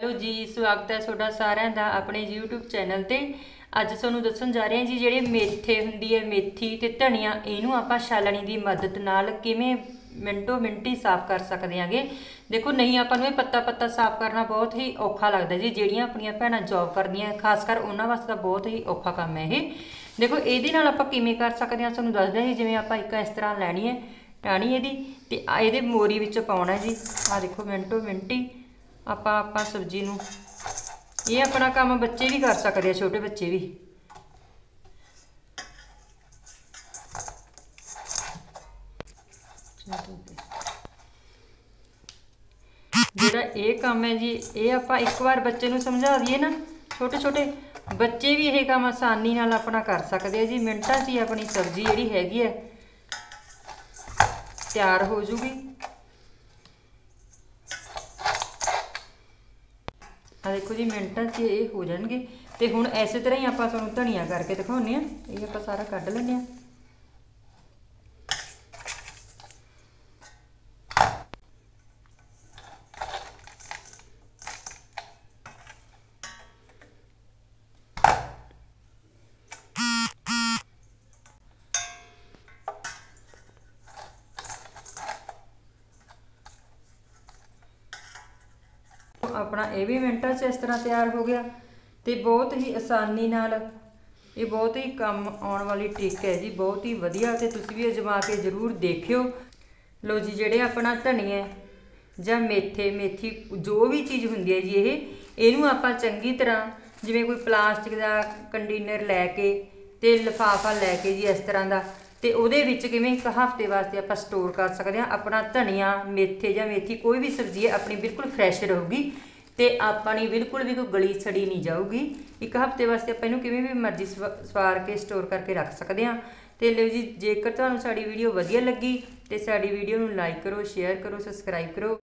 Hello जी, स्वागत है ਤੁਹਾਡਾ ਸਾਰਿਆਂ ਦਾ ਆਪਣੇ YouTube ਚੈਨਲ ਤੇ। ਅੱਜ ਤੁਹਾਨੂੰ ਦੱਸਣ ਜਾ ਰਹੇ ਹਾਂ ਜੀ ਜਿਹੜੇ ਮੇਥੇ ਹੁੰਦੀ ਹੈ, ਮੇਥੀ ਤੇ ਧਨੀਆ, ਇਹਨੂੰ ਆਪਾਂ ਛਾਲਣੀ ਦੀ ਮਦਦ ਨਾਲ ਕਿਵੇਂ ਮਿੰਟੋ ਮਿੰਟੀ ਸਾਫ਼ ਕਰ ਸਕਦੇ ਆਂਗੇ। देखो नहीं ਆਪਾਂ ਨੂੰ ਇਹ ਪੱਤਾ ਪੱਤਾ ਸਾਫ਼ करना बहुत ही औखा लगता जी। ਜਿਹੜੀਆਂ ਆਪਣੀਆਂ ਭੈਣਾਂ जॉब ਕਰਦੀਆਂ खास कर ਉਹਨਾਂ ਵਾਸਤੇ ਤਾਂ बहुत ही औखा काम है ਇਹ। देखो ਇਹਦੇ ਨਾਲ ਆਪਾਂ ਕਿਵੇਂ ਕਰ ਸਕਦੇ ਹਾਂ ਤੁਹਾਨੂੰ ਦੱਸਦੇ ਹਾਂ ਜੀ। ਜਿਵੇਂ ਆਪਾਂ ਇੱਕ ਇਸ ਤਰ੍ਹਾਂ ਲੈਣੀ ਹੈ ਟਾਹਣੀ ਇਹਦੀ ਤੇ ਇਹਦੇ ਮੋਰੀ ਵਿੱਚ ਪਾਉਣਾ जी। ਆ देखो मिंटो मिंटी ਆਪਾਂ सब्जी ਨੂੰ ਇਹ अपना काम बच्चे भी कर सकते हैं, छोटे बच्चे भी। ਜਿਹੜਾ ਇਹ ਕੰਮ है जी, ਇਹ ਆਪਾਂ ਇੱਕ ਵਾਰ ਬੱਚੇ ਨੂੰ ਸਮਝਾ ਦਈਏ ਨਾ, छोटे छोटे ਬੱਚੇ ਵੀ ਇਹ ਕੰਮ ਆਸਾਨੀ ਨਾਲ ਆਪਣਾ ਕਰ ਸਕਦੇ ਆ जी। ਮਿੰਟਾਂ 'ਚ ਹੀ ਆਪਣੀ ਸਬਜ਼ੀ ਜਿਹੜੀ ਹੈਗੀ ਹੈ ਤਿਆਰ ਹੋ ਜੂਗੀ। ਆ देखो जी मिनटां 'ਚ ਇਹ हो जाएंगे। तो हुण इस तरह ही आपां तुहानूं धनिया करके दिखाउने आ। ये आपां सारा कढ लैंदे आ। अपना ये भी मिनटां 'ਚ इस तरह तैयार हो गया। तो बहुत ही आसानी नाल ये बहुत ही काम आने वाली ट्रिक है जी, बहुत ही वधिया। तो तुसीं भी अजमा के जरूर देखियो। लो जी जिहड़े अपना धनिया जां मेथे मेथी जो भी चीज़ हुंदी है जी, इहनूं आपां चंगी तरह जिवें कोई प्लास्टिक का कंटेनर लैके ते लिफाफा लैके जी इस तरह का, तो ਉਹਦੇ ਵਿੱਚ ਕਿਵੇਂ ਇੱਕ ਹਫ਼ਤੇ ਵਾਸਤੇ ਆਪਾਂ ਸਟੋਰ ਕਰ ਸਕਦੇ ਹਾਂ। ਆਪਣਾ ਧਨੀਆ ਮੇਥੇ ਜਾਂ ਮੇਥੀ ਕੋਈ ਵੀ ਸਬਜ਼ੀ ਹੈ ਆਪਣੀ ਬਿਲਕੁਲ ਫਰੈਸ਼ ਰਹੂਗੀ ਤੇ ਆਪਣੀ ਬਿਲਕੁਲ ਵੀ ਕੋਈ ਗਲੀ ਸੜੀ ਨਹੀਂ ਜਾਊਗੀ। ਇੱਕ ਹਫ਼ਤੇ ਵਾਸਤੇ ਆਪਾਂ ਇਹਨੂੰ ਕਿਵੇਂ ਵੀ ਮਰਜ਼ੀ ਸਵਾਰ ਕੇ ਸਟੋਰ ਕਰਕੇ ਰੱਖ ਸਕਦੇ ਹਾਂ। ਤੇ ਲਓ ਜੀ, ਜੇਕਰ ਤੁਹਾਨੂੰ ਸਾਡੀ ਵੀਡੀਓ ਵਧੀਆ ਲੱਗੀ ਤੇ ਸਾਡੀ ਵੀਡੀਓ ਨੂੰ ਲਾਈਕ ਕਰੋ, ਸ਼ੇਅਰ ਕਰੋ, ਸਬਸਕ੍ਰਾਈਬ ਕਰੋ।